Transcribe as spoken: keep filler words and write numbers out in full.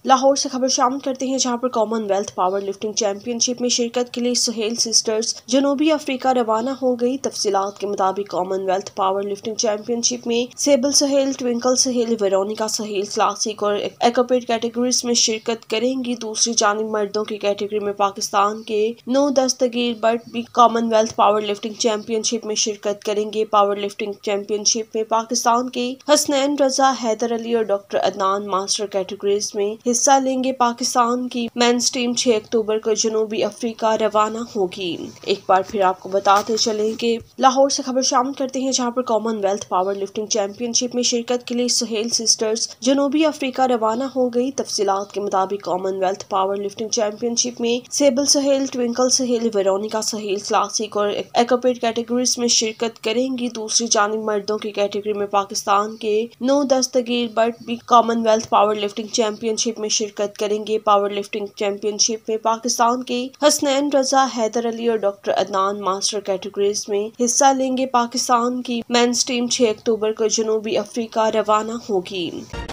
لاہور سے خبر شامل کرتے ہیں جہاں پر Commonwealth power lifting championship میں شرکت کے لیے سہیل سسٹرز جنوبی افریقہ روانہ ہو گئی۔ تفصیلات کے مطابق Commonwealth power lifting championship میں sable Sohail, twinkle Sohail, Veronica Sohail classic اور ایکوپیٹ کیٹیگریز میں شرکت کریں گی۔ دوسری جانب مردوں کی کیٹیگری میں پاکستان کے نو دستگیر بٹ بھی Commonwealth power lifting championship میں شرکت کریں گے۔ پاور لفٹنگ چیمپئن شپ میں پاکستان کے حسنین رضا، حیدر علی اور ڈاکٹر عدنان ماسٹر کیٹیگریز میں حصہ لیں گے۔ پاکستان کی مینز ٹیم چھ اکتوبر کو جنوبی افریقہ روانہ ہوگی۔ ایک بار پھر آپ کو بتاتے چلیں کہ لاہور سے خبر شامل کرتے ہیں جہاں پر Commonwealth power lifting championship میں شرکت کے لیے سہیل سسٹرز جنوبی افریقہ روانہ ہو گئی۔ تفصیلات کے مطابق Commonwealth power lifting championship میں sable Sohail, twinkle Sohail, Veronica Sohail classic اور ایکوپیٹ کیٹیگریز میں شرکت کریں گی۔ دوسری جانب مردوں کی کیٹیگری میں پاکستان کے نو دستگیر بٹ بھی Commonwealth power lifting championship میں شرکت کریں گے۔ پاور لفٹنگ چیمپئن شپ میں پاکستان کے حسنین رضا، حیدر علی اور ڈاکٹر عدنان ماسٹر کیٹیگریز میں حصہ لیں گے۔ پاکستان کی مینز ٹیم چھ اکتوبر کو جنوبی افریقہ روانہ ہوگی۔